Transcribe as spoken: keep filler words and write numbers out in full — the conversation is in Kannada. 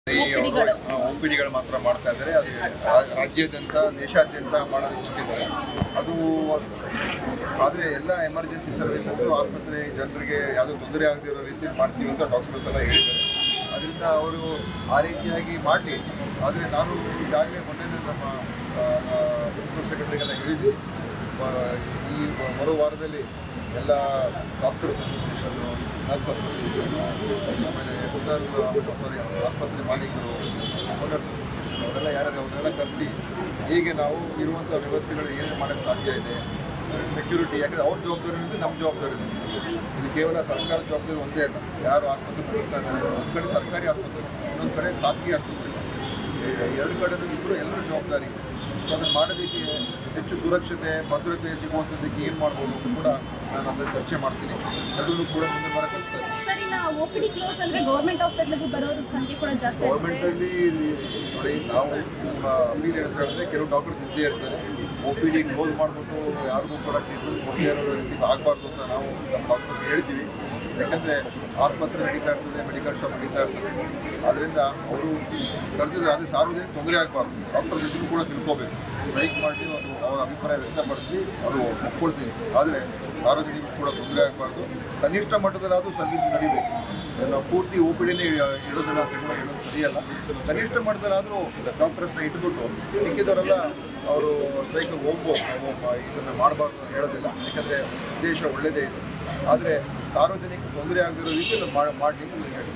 ಒಪಿಡಿಗಳು ಮಾತ್ರ ಮಾಡ್ತಾ ಇದ್ದಾರೆ. ಅದು ರಾಜ್ಯಾದ್ಯಂತ ದೇಶಾದ್ಯಂತ ಮಾಡೋದಕ್ಕೆ ಕೊಟ್ಟಿದ್ದಾರೆ. ಅದು ಆದರೆ ಎಲ್ಲ ಎಮರ್ಜೆನ್ಸಿ ಸರ್ವಿಸಸ್ಸು ಆಸ್ಪತ್ರೆ ಜನರಿಗೆ ಯಾವುದೋ ತೊಂದರೆ ಆಗದಿರೋ ರೀತಿ ಮಾಡ್ತೀವಿ ಅಂತ ಡಾಕ್ಟರ್ಸ್ ಎಲ್ಲ ಹೇಳಿದ್ದಾರೆ. ಅದರಿಂದ ಅವರು ಆ ರೀತಿಯಾಗಿ ಮಾಡಲಿ. ಆದರೆ ನಾನು ಈಗಾಗಲೇ ಮೊನ್ನೆ ನಮ್ಮ ಪ್ರಿನ್ಸಿಪಲ್ ಸೆಕ್ರೆಟರಿಗೆಲ್ಲ ಹೇಳಿದ್ದೀನಿ, ಈ ಬರೋ ವಾರದಲ್ಲಿ ಎಲ್ಲ ಡಾಕ್ಟರ್ಸ್ ಅಸೋಸಿಯೇಷನ್ನು, ನರ್ಸ್ ಅಸೋಸಿಯೇಷನ್ನು, ಆಮೇಲೆ ಉದರ್ ಸಾರಿ ಆಸ್ಪತ್ರೆ ಮಾಲೀಕರು, ಓನರ್ಸ್ ಅಸೋಸಿಯೇಷನ್ ಅವರೆಲ್ಲ ಯಾರ್ಯಾರು ಅವನ್ನೆಲ್ಲ ಕರೆಸಿ ಹೇಗೆ ನಾವು ಇರುವಂಥ ವ್ಯವಸ್ಥೆಗಳು ಏನೇನು ಮಾಡೋಕ್ಕೆ ಸಾಧ್ಯ ಇದೆ, ಸೆಕ್ಯೂರಿಟಿ, ಯಾಕಂದರೆ ಅವ್ರ ಜವಾಬ್ದಾರಿ ಇದೆ, ನಮ್ಮ ಜವಾಬ್ದಾರಿ ಇದೆ. ಇದು ಕೇವಲ ಸರ್ಕಾರದ ಜವಾಬ್ದಾರಿ ಒಂದೇ ಅಲ್ಲ. ಯಾರು ಆಸ್ಪತ್ರೆ ಹೋಗ್ತಾ ಇದ್ದಾರೆ, ಒಂದು ಕಡೆ ಸರ್ಕಾರಿ ಆಸ್ಪತ್ರೆ, ಇನ್ನೊಂದು ಕಡೆ ಖಾಸಗಿ ಆಸ್ಪತ್ರೆ, ಎರಡು ಕಡೆಯೂ ಇಬ್ಬರು ಎಲ್ಲರ ಜವಾಬ್ದಾರಿ. ಸೊ ಅದನ್ನು ಮಾಡೋದಕ್ಕೆ ಹೆಚ್ಚು ಸುರಕ್ಷತೆ ಭದ್ರತೆ ಸಿಗುವಂಥದ್ದಕ್ಕೆ ಏನು ಮಾಡ್ಬೋದು ಅಂತ ಕೂಡ ನಾನು ಅದನ್ನು ಚರ್ಚೆ ಮಾಡ್ತೀನಿ. ಎಲ್ಲರೂ ಕೂಡ ಮುಂದೆ ಬರ ಕಲಿಸ್ತಾರೆ. ಗೌರ್ಮೆಂಟಲ್ಲಿ ನೋಡಿ, ನಾವು ಅಪೀಲ್ ಹೇಳ್ತಾ ಹೇಳಿದ್ರೆ ಕೆಲವು ಡಾಕ್ಟರ್ಸ್ ಇದ್ದೇ ಇರ್ತಾರೆ. ಒ ಪಿ ಡಿ ಕ್ಲೋಸ್ ಮಾಡಿಬಿಟ್ಟು ಯಾರಿಗೂ ಕೂಡ ಟ್ರೀಟ್ಮೆಂಟ್ ಕೊಡದೇ ಇರೋ ರೀತಿ ಆಗಬಾರ್ದು ಅಂತ ನಾವು ನಮ್ಮ ಡಾಕ್ಟರ್ಸ್ ಹೇಳ್ತೀವಿ. ಯಾಕಂದರೆ ಆಸ್ಪತ್ರೆ ನಡೀತಾ ಇರ್ತದೆ, ಮೆಡಿಕಲ್ ಶಾಪ್ ನಡೀತಾ ಇರ್ತದೆ. ಆದ್ದರಿಂದ ಅವರು ಕರೆದಿದ್ದಾರೆ, ಅದೇ ಸಾರ್ವಜನಿಕ ತೊಂದರೆ ಆಗಬಾರ್ದು. ಡಾಕ್ಟರ್ ಜೊತೆಗೂ ಕೂಡ ತಿಳ್ಕೋಬೇಕು. ಸ್ಟ್ರೈಕ್ ಮಾಡಿ ಅದು ಅವರ ಅಭಿಪ್ರಾಯ ವ್ಯಕ್ತಪಡಿಸಿ ಅದು ಒಪ್ಕೊಳ್ತೀನಿ. ಆದರೆ ಸಾರ್ವಜನಿಕರು ಕೂಡ ತೊಂದರೆ ಆಗಬಾರ್ದು. ಕನಿಷ್ಠ ಮಟ್ಟದಲ್ಲಿ ಅದು ಸರ್ವಿಸ್ ನಡೀಬೇಕು. ನಾವು ಪೂರ್ತಿ ಒ ಪಿ ಡಿನೇ ಇಡೋದನ್ನ ಹೇಳೋದು ಸರಿಯಲ್ಲ. ಕನಿಷ್ಠ ಮಟ್ಟದಲ್ಲಾದರೂ ಡಾಕ್ಟರ್ಸ್ನ ಇಟ್ಬಿಟ್ಟು ಮಿಕ್ಕಿದವರೆಲ್ಲ ಅವರು ಸ್ಟ್ರೈಕ್ಗೆ ಹೋಗ್ಬೋದು. ನಾವು ಇದನ್ನು ಮಾಡಬಾರ್ದು ಅಂತ ಹೇಳೋದಿಲ್ಲ. ಯಾಕಂದರೆ ಉದ್ದೇಶ ಒಳ್ಳೆಯದೇ ಇದೆ. ಆದರೆ ಸಾರ್ವಜನಿಕ ತೊಂದರೆ ಆಗದಿರೋ ರೀತಿಯಲ್ಲಿ ಮಾಡಲಿ ಅಂತ ಹೇಳಿ